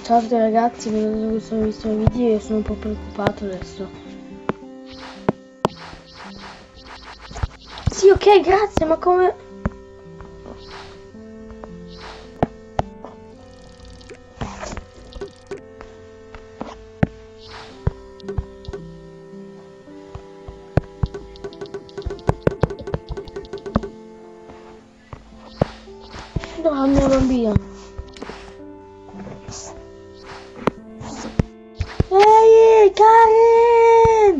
Ciao a tutti ragazzi, mi sono visto i video e sono un po' preoccupato adesso. Sì, ok, grazie, ma come... No, la mia bambina. Ehi, Karen!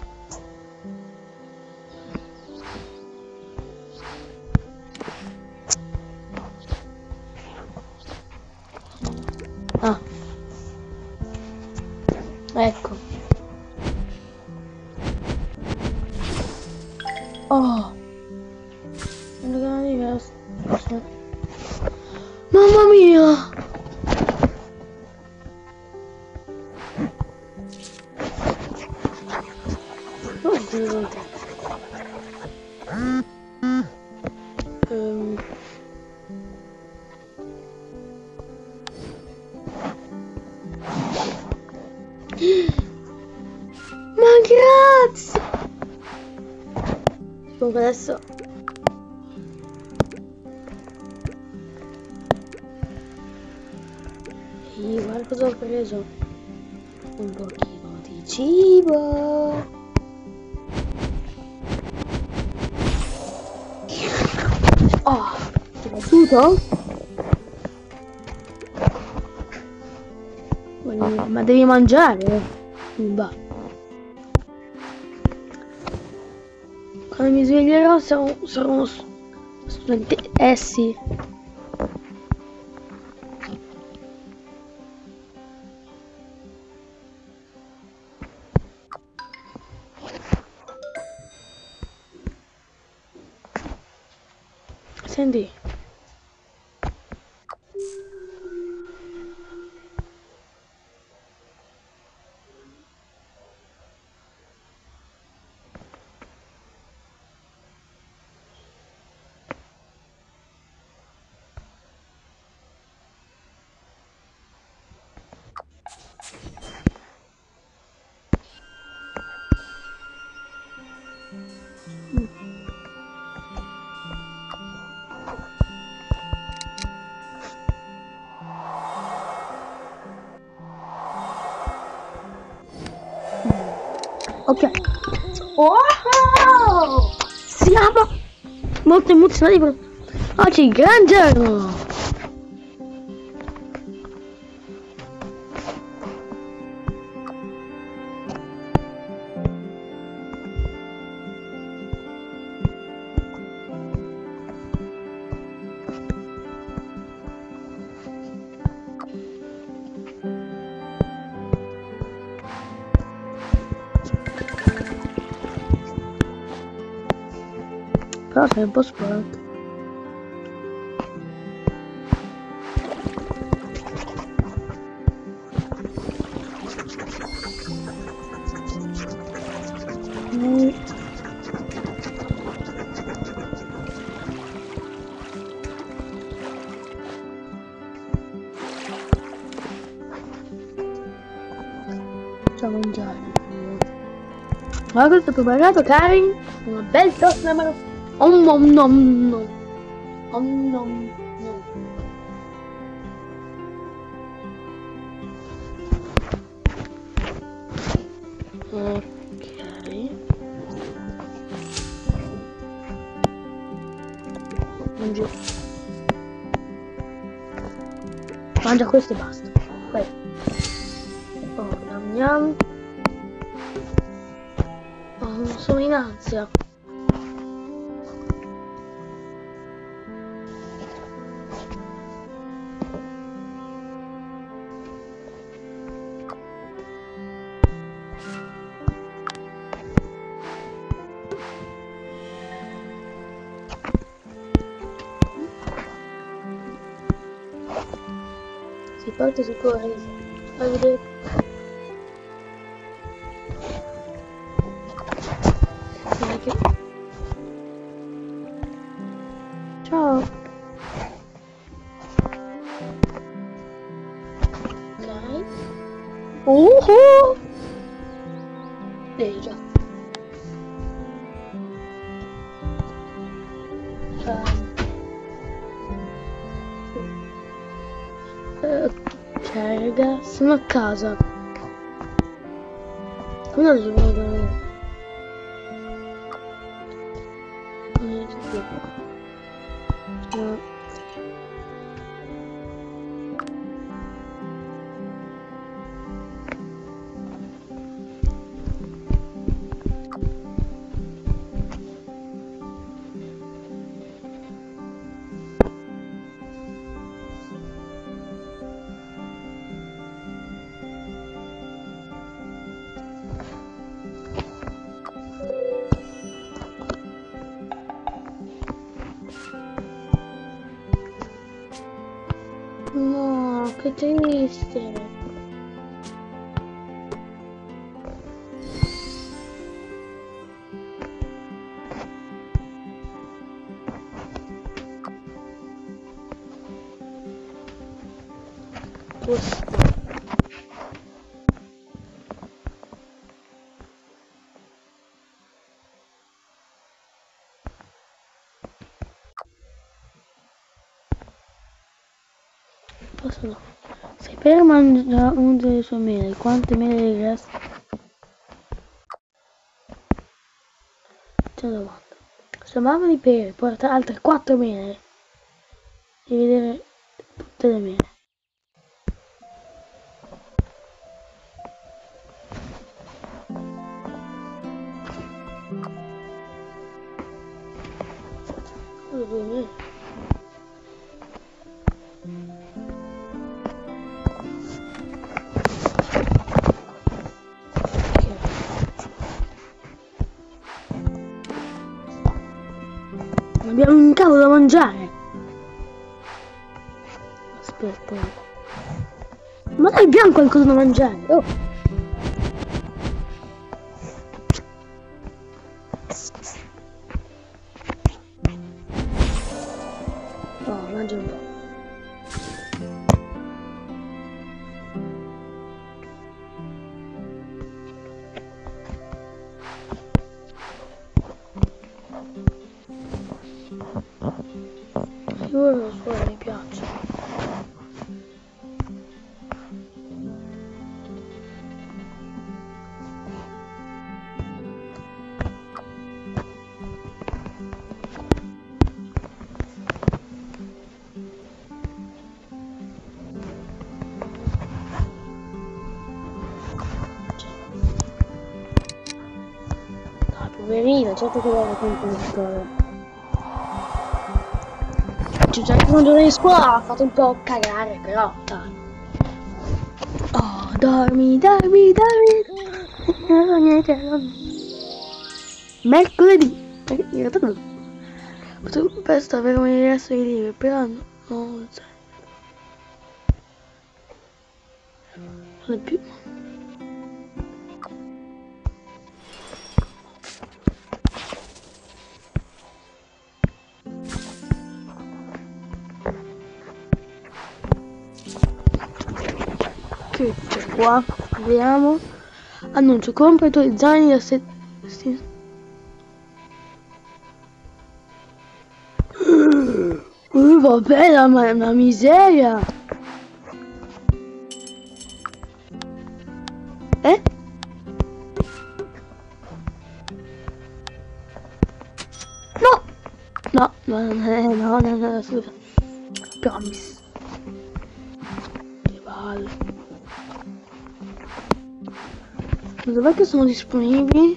Ah. Ecco. Oh. Mamma mia! Oddio. Ma grazie! Comunque adesso... guarda cosa ho preso. Un pochino di cibo. Oh, ti è piaciuto? Ma devi mangiare. Bah. Quando mi sveglierò sarò uno studente. Sì. Senti. Ok. Wow! Siamo molto emozionati per oggi il gran giorno. Però sei un po' sporco. Ciao mangiare. Guarda questo preparato, Karen. Una bel toast numero. Om nom nom nom. Om nom nom. Ok. Mangia questo e basta. Poi. Oh, yum yum. Oh, sono in ansia. Si parte su correre. Arrivederci. Ciao. No. Oh! Già. Ok, raga, sono a casa. Come lo vedo? No, che triste. Posso no. Se per mangiare uno delle sue mele, quante mele gli resta? C'è una domanda. Se mamma di pere porta altre 4 mele, devi vedere tutte le mele. Cosa vuoi mele? Abbiamo un cavolo da mangiare. Aspetta. Ma dai, abbiamo qualcosa da mangiare. Oh. Oh, mangia un po'. Io lo so, mi piace. Dai, poverino, certo che vuole comprare. C'è già il giorno di scuola, ha fatto un po' cagare, però dai. Oh, dormi. Mercoledì. In realtà non. Potremmo presto avere un resto di libri, però non c'è. Non è più. Che c'è qua? Vediamo. Annuncio, compra i tuoi zaini da vabbè, la miseria. No, scusa. Promise. Che palle. Dov'è che sono disponibili?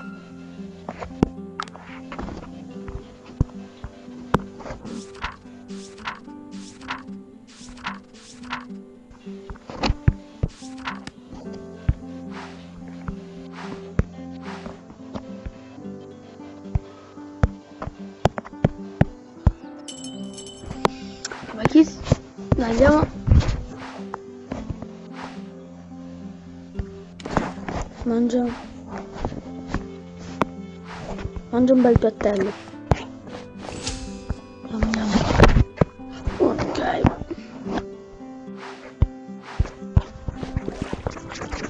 Ma chi? Dai, andiamo. Mangia un bel piattello. Andiamo. Ok.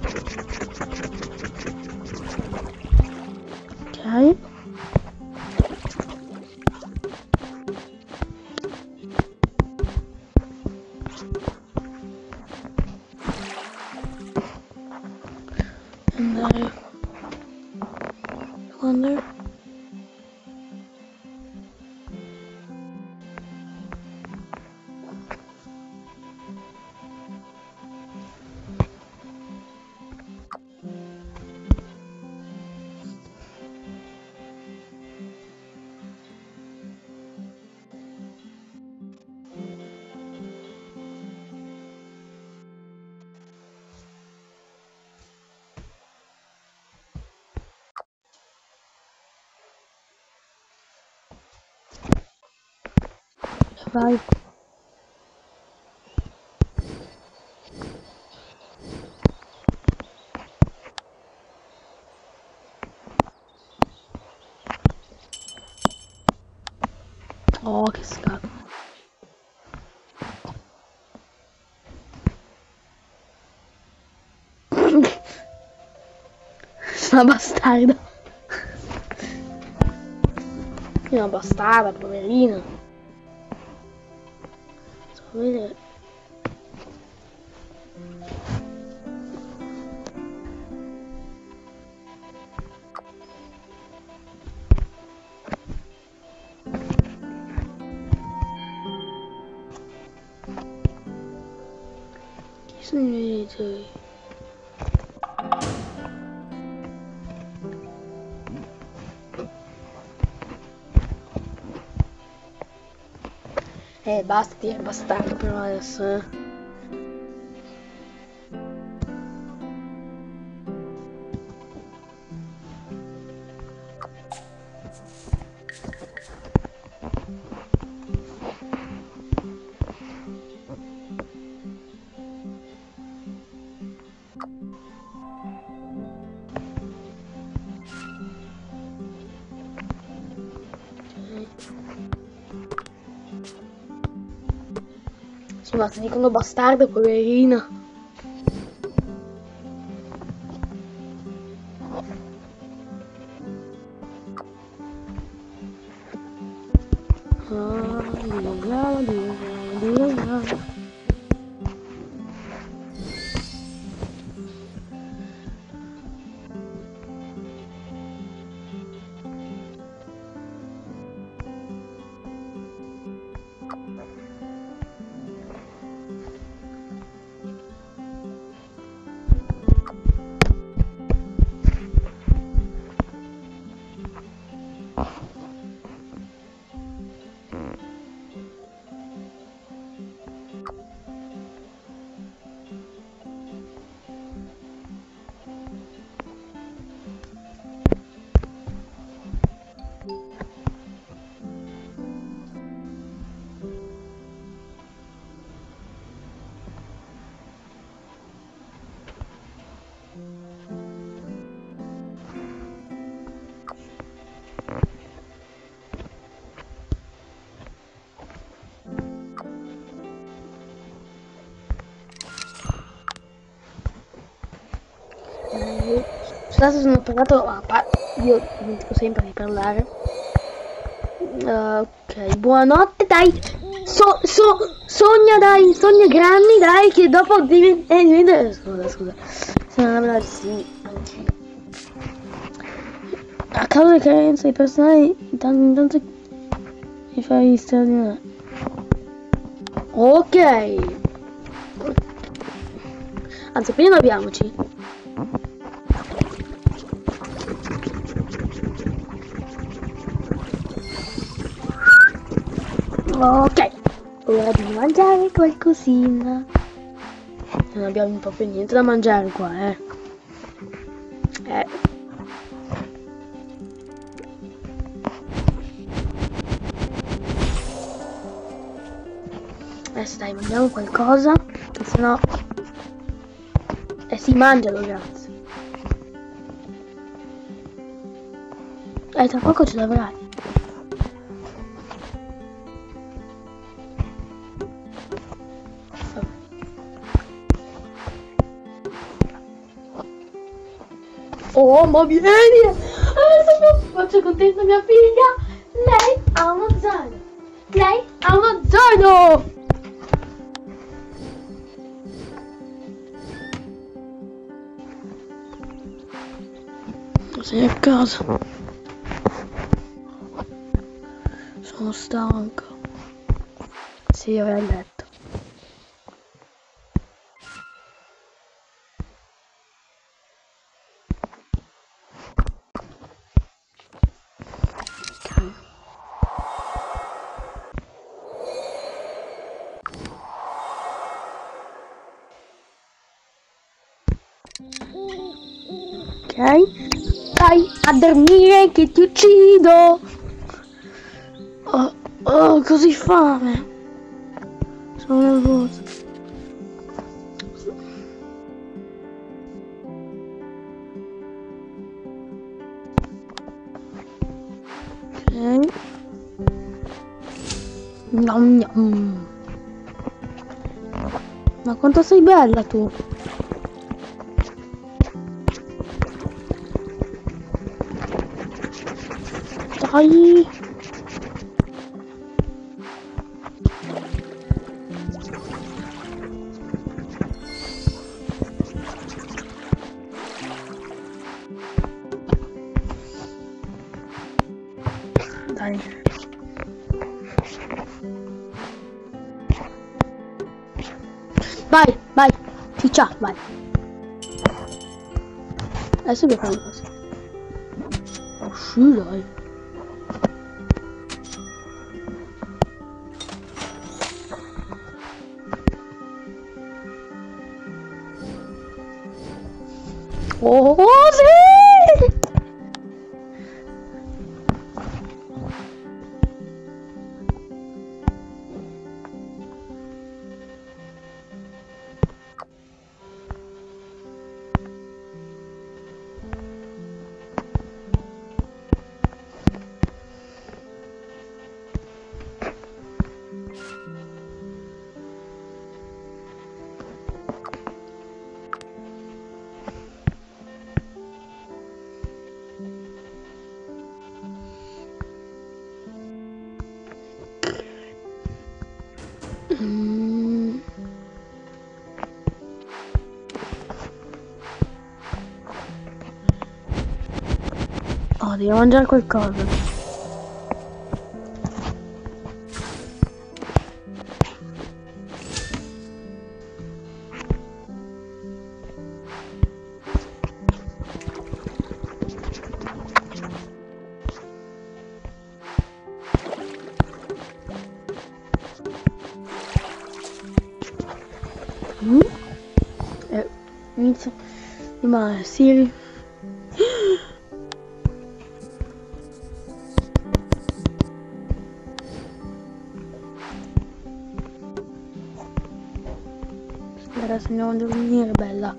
Ok. Andare. Andare. Vai. Oh, che scatto. Una bastarda. Una bastarda, poverina. Sto a vedere. Chi sono i miei genitori? Basta dire bastardo però adesso, Sì, ma se dicono bastardo, poverina. Scusate, sono parlato, io dimentico sempre di parlare. Ok, buonanotte, dai. Sogna, dai, sogna grandi, dai, che dopo diventa. Scusa. Sì. A causa delle carenze di personale, intanto mi fai straordinario. Ok. Anzi, prima abbiamoci. Ok, ora di mangiare qualcosina. Non abbiamo proprio niente da mangiare qua, Adesso dai, mangiamo qualcosa, che sennò... si mangiano, grazie. Tra poco ce l'avrai. Oh, ma vieni! Faccio contenta mia figlia. Lei ha uno zaino. Lei ha uno zaino. Sei a casa. Sono stanco. Sì, io a letto. Ok, vai a dormire che ti uccido. Oh, così fame. Sono nervoso. Ok. Nom nom. Ma quanto sei bella tu. Dai. Dai. Vai, ciccia, vai. Adesso devo fare una cosa. Oh, sì, dai. Oh, sì! Oh, devo mangiare qualcosa. Inizio. Ma Siri. Adesso andiamo a dormire, bella.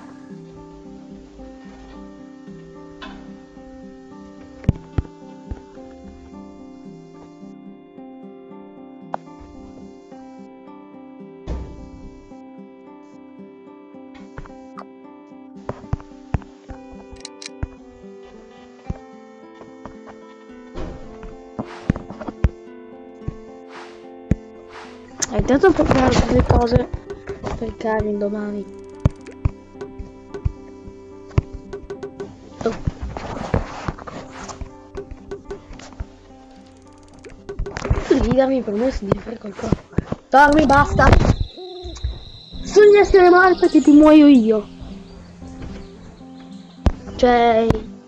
Intanto preparare le cose per Karin domani. Oh. Devi darmi il permesso di fare qualcosa. Dormi, basta. Sogni essere morta che ti muoio io. Cioè...